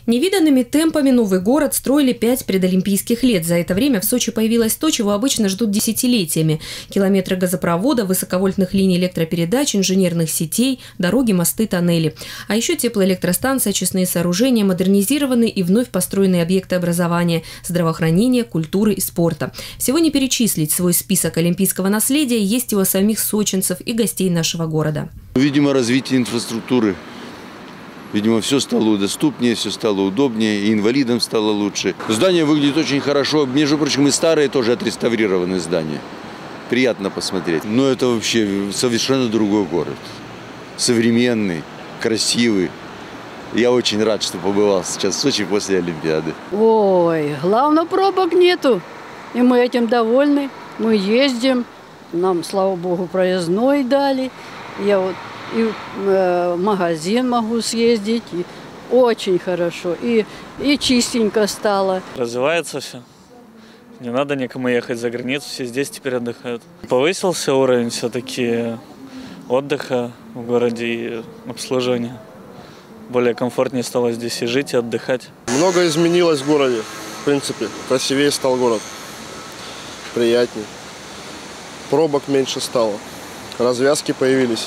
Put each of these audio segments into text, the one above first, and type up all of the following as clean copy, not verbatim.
Невиданными темпами новый город строили 5 предолимпийских лет. За это время в Сочи появилось то, чего обычно ждут десятилетиями. Километры газопровода, высоковольтных линий электропередач, инженерных сетей, дороги, мосты, тоннели. А еще теплоэлектростанция, очистные сооружения, модернизированные и вновь построенные объекты образования, здравоохранения, культуры и спорта. Всего не перечислить. Свой список олимпийского наследия есть и у самих сочинцев и гостей нашего города. Видимо, развитие инфраструктуры. Видимо, все стало доступнее, все стало удобнее, и инвалидам стало лучше. Здание выглядит очень хорошо. Между прочим, и старые тоже отреставрированные здания. Приятно посмотреть. Но это вообще совершенно другой город. Современный, красивый. Я очень рад, что побывал сейчас в Сочи после Олимпиады. Ой, главное, пробок нету. И мы этим довольны. Мы ездим. Нам, слава богу, проездной дали. Я вот и в магазин могу съездить. И очень хорошо. И чистенько стало. Развивается все. Не надо никому ехать за границу. Все здесь теперь отдыхают. Повысился уровень все-таки отдыха в городе и обслуживания. Более комфортнее стало здесь и жить, и отдыхать. Много изменилось в городе. В принципе, красивее стал город. Приятнее. Пробок меньше стало. Развязки появились.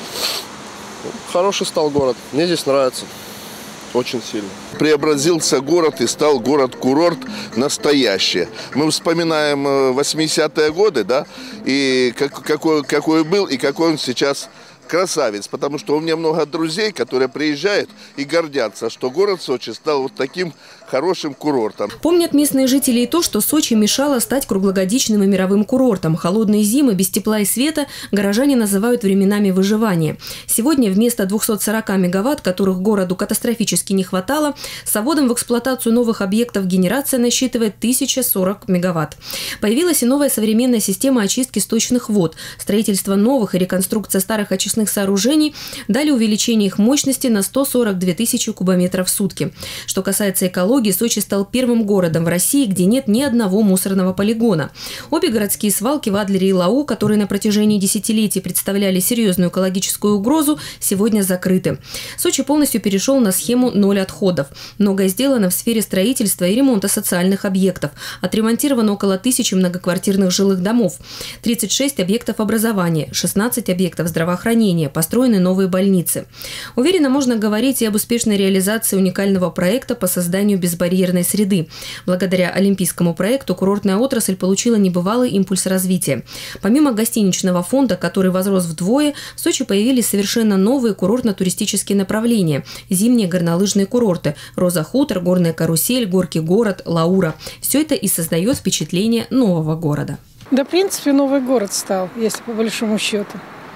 Хороший стал город. Мне здесь нравится. Очень сильно. Преобразился город и стал город-курорт настоящий. Мы вспоминаем 80-е годы, да, и какой был, и какой он сейчас красавец. Потому что у меня много друзей, которые приезжают и гордятся, что город Сочи стал вот таким хорошим курортом. Помнят местные жители и то, что Сочи мешало стать круглогодичным и мировым курортом. Холодные зимы без тепла и света горожане называют временами выживания. Сегодня вместо 240 мегаватт, которых городу катастрофически не хватало, с вводом в эксплуатацию новых объектов генерация насчитывает 1040 мегаватт. Появилась и новая современная система очистки сточных вод. Строительство новых и реконструкция старых очистных сооружений дали увеличение их мощности на 142 тысячи кубометров в сутки. Что касается экологии, Сочи стал первым городом в России, где нет ни одного мусорного полигона. Обе городские свалки в Адлере и Лау, которые на протяжении десятилетий представляли серьезную экологическую угрозу, сегодня закрыты. Сочи полностью перешел на схему «ноль отходов». Многое сделано в сфере строительства и ремонта социальных объектов. Отремонтировано около 1000 многоквартирных жилых домов, 36 объектов образования, 16 объектов здравоохранения, построены новые больницы. Уверенно можно говорить и об успешной реализации уникального проекта по созданию безбарьерной среды. Благодаря олимпийскому проекту курортная отрасль получила небывалый импульс развития. Помимо гостиничного фонда, который возрос вдвое, в Сочи появились совершенно новые курортно-туристические направления. Зимние горнолыжные курорты – Роза-Хутор, Горная карусель, Горький город, Лаура. Все это и создает впечатление нового города. Да, в принципе, новый город стал, если по большому счету.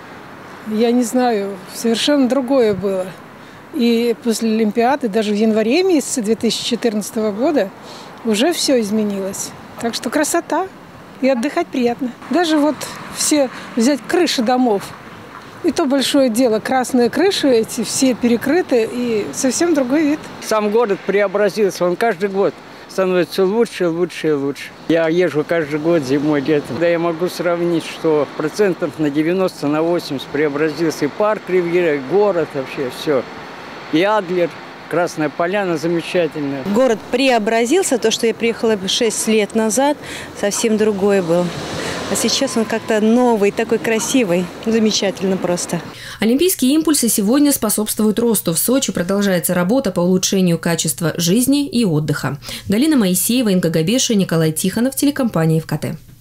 Я не знаю, совершенно другое было. И после Олимпиады, даже в январе месяце 2014 года, уже все изменилось. Так что красота. И отдыхать приятно. Даже вот все взять крыши домов. И то большое дело. Красные крыши эти все перекрыты, и совсем другой вид. Сам город преобразился. Он каждый год становится лучше, лучше и лучше. Я езжу каждый год зимой, летом. Да я могу сравнить, что процентов на 90, на 80 преобразился и парк Ривьера, и город вообще, все. И Адлер, Красная Поляна замечательная. Город преобразился. То, что я приехала 6 лет назад, совсем другой был. А сейчас он как-то новый, такой красивый. Замечательно просто. Олимпийские импульсы сегодня способствуют росту. В Сочи продолжается работа по улучшению качества жизни и отдыха. Галина Моисеева, Инга Габеша, Николай Тихонов, телекомпания ФКТ.